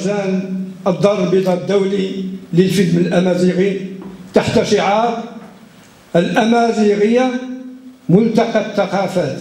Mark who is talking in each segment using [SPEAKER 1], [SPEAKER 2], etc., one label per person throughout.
[SPEAKER 1] مهرجان الدار البيضاء الدولي للفيلم الأمازيغي تحت شعار الأمازيغية ملتقى الثقافات،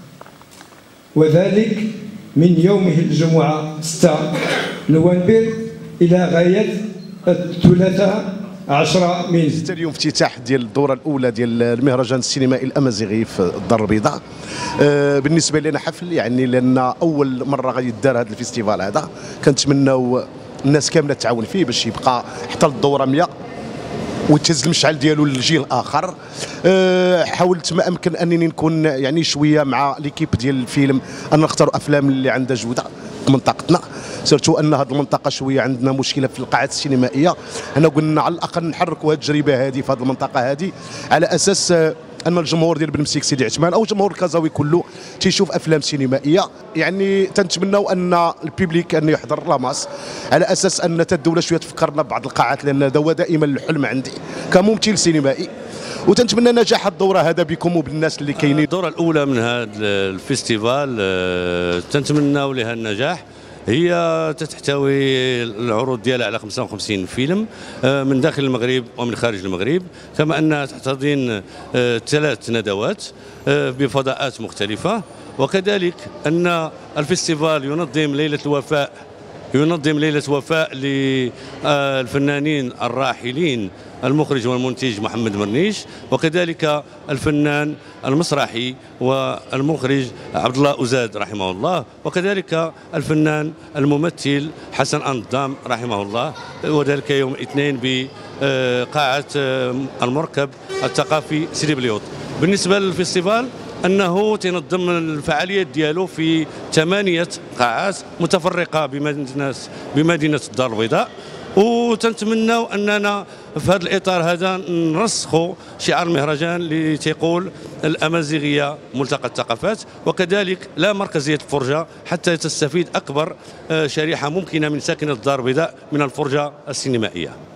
[SPEAKER 1] وذلك من يومه الجمعة 6 نوفمبر إلى غاية الثلاثاء 10 من
[SPEAKER 2] اليوم افتتاح ديال الدوره الاولى ديال المهرجان السينمائي الامازيغي في الدار البيضاء. بالنسبه لنا حفل يعني، لان اول مره غادي يدار هذا الفيستيفال هذا، كنتمناو الناس كامله تعاون فيه باش يبقى حتى الدوره 100 ويتهز المشعل ديالو للجيل الاخر. حاولت ما امكن انني نكون يعني شويه مع ليكيب ديال الفيلم ان نختاروا افلام اللي عندها جوده في منطقتنا، سيرتو ان هذه المنطقه شويه عندنا مشكله في القاعات السينمائيه. انا قلنا على الاقل نحركوا هذه التجربه هذه في هذه المنطقه هذه، على اساس ان الجمهور ديال بنمسيك سيدي عثمان او جمهور الكازاوي كله تيشوف افلام سينمائيه. يعني تنتمناو ان البيبليك انه يحضر لاماس، على اساس ان الدوله شويه تفكرنا ببعض القاعات، لان هذا هو دائما الحلم عندي كممثل سينمائي. وتنتمنى نجاح الدوره هذا بكم وبالناس اللي كاينين.
[SPEAKER 3] الدوره الاولى من هذا الفيستيفال تنتمناو لها النجاح. هي تحتوي العروض ديالها على 55 فيلم من داخل المغرب ومن خارج المغرب، كما انها تحتضن 3 ندوات بفضاءات مختلفه. وكذلك ان الفيستيفال ينظم ليله وفاء للفنانين الراحلين المخرج والمنتج محمد مرنيش، وكذلك الفنان المسرحي والمخرج عبد الله أزاد رحمه الله، وكذلك الفنان الممثل حسن أنظام رحمه الله، وذلك يوم الاثنين بقاعة المركب الثقافي سيدي بليوط. بالنسبة للفيستيفال أنه تنظم الفعاليات ديالو في 8 قاعات متفرقة بمدينة الدار البيضاء. وتنتمناو اننا في هذا الاطار هذا نرسخوا شعار المهرجان اللي تيقول الامازيغيه ملتقى الثقافات، وكذلك لا مركزيه الفرجه حتى تستفيد اكبر شريحه ممكنه من ساكنه الدار البيضاء من الفرجه السينمائيه.